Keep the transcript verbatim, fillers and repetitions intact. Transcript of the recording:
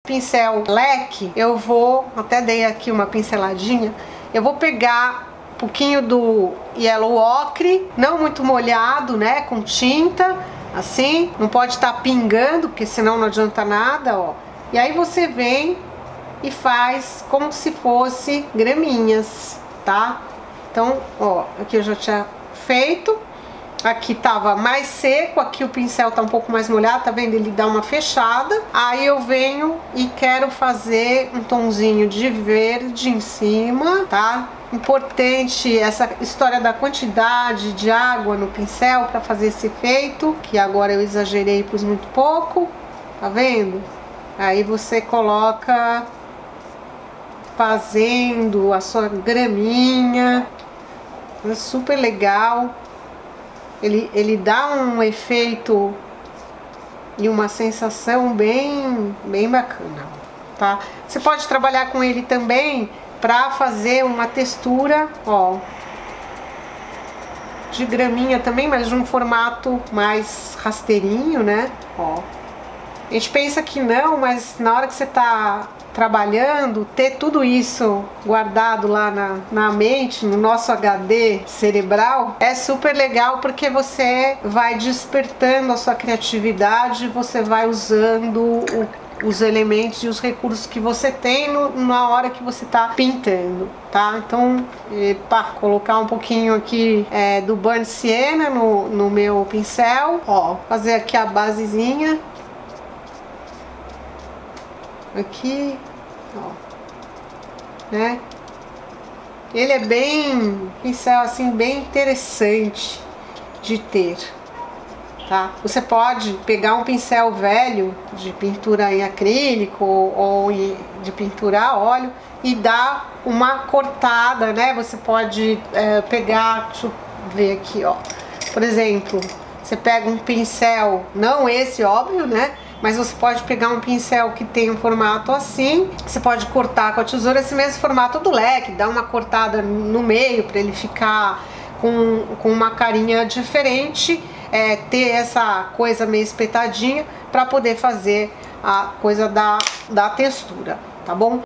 pincel leque, eu vou, até dei aqui uma pinceladinha, eu vou pegar um pouquinho do Yellow Ochre, não muito molhado, né, com tinta, assim, não pode estar pingando, porque senão não adianta nada, ó. E aí você vem e faz como se fosse graminhas, tá? Então, ó, aqui eu já tinha feito, aqui tava mais seco, aqui o pincel tá um pouco mais molhado, tá vendo? Ele dá uma fechada. Aí eu venho e quero fazer um tonzinho de verde em cima, tá? Importante essa história da quantidade de água no pincel para fazer esse efeito, que agora eu exagerei, pus muito pouco, tá vendo? Aí você coloca fazendo a sua graminha, é super legal. Ele, ele dá um efeito e uma sensação bem, bem bacana, tá? Você pode trabalhar com ele também para fazer uma textura, ó, de graminha também, mas de um formato mais rasteirinho, né? Ó. A gente pensa que não, mas na hora que você tá trabalhando, ter tudo isso guardado lá na, na mente, no nosso H D cerebral, é super legal, porque você vai despertando a sua criatividade, você vai usando o, os elementos e os recursos que você tem no, na hora que você tá pintando, tá? Então, epa, colocar um pouquinho aqui é, do Burnt Sienna no, no meu pincel, ó, fazer aqui a basezinha. Aqui, ó, né? Ele é bem, pincel assim, bem interessante de ter, tá? Você pode pegar um pincel velho de pintura em acrílico ou de pintura a óleo e dar uma cortada, né? Você pode é, pegar, deixa eu ver aqui, ó, por exemplo, você pega um pincel, não esse, óbvio, né? Mas você pode pegar um pincel que tem um formato assim, você pode cortar com a tesoura esse mesmo formato do leque, dar uma cortada no meio para ele ficar com, com uma carinha diferente, é, ter essa coisa meio espetadinha para poder fazer a coisa da, da textura, tá bom?